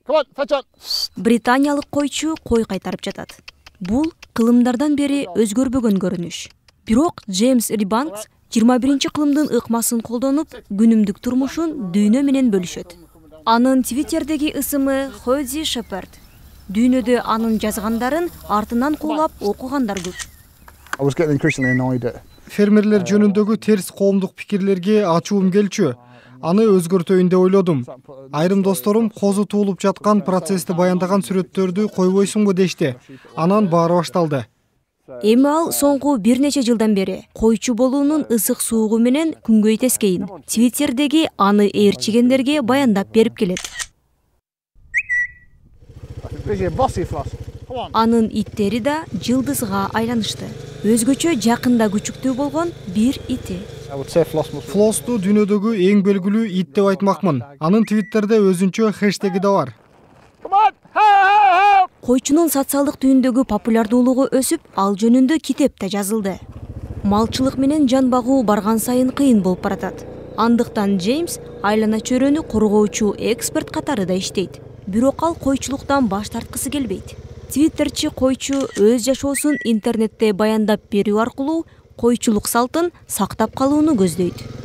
Британиялык койчу кой кайтарып жатат. Бул кылымдардан бери өзгөрбөгөн көрүнүш. Бирок Джеймс Рибанкс 21-кылымдын ыкмасын колдонуп, күнүмдүк турмушун дүйнө менен бөлүшөт. Анын Твиттердеги ысымы Хози Шепард. Дүйнөдө анын жазгандарын артынан куулап окугандар көп. Фермерлер жөнүндөгү терс коомдук пикирлерге ачуум келчү. Аны өзгөртөйүн деп ойлодум. Айрым досторум козу туулуп жаткан процессти баяндаган сүрөттөрдү койбойсуңбу дешти. Анан баары башталды. Эми ал соңку бир нече жылдан бери койчу болуунун ысык суугу менен күнгөй тескейин Твиттердеги аны ээрчигендерге баяндап берип келет. Анын иттери да жылдызга айланышты. Өзгөчө жакында күчүктүү болгон бир ити. Флосту дүйнөдөгү эң белгилүү ит деп айтмакмын. Анын Твиттерде өзүнчө хэштеги да бар. Койчунун социалдык түйүндөгү популярдуулугу өсүп, ал жөнүндө китеп да жазылды. Малчылык менен жан багуу барган сайын кыйын болуп баратат. Андыктан Джеймс айлана чөйрөнү коргоочу эксперт катары да иштейт. Бирок ал койчулуктан баш тарткысы келбейт. Твиттерчи койчу өз жашоосун интернетте баяндап берүү аркылуу койчулук салтын сактап калууну көздөйт.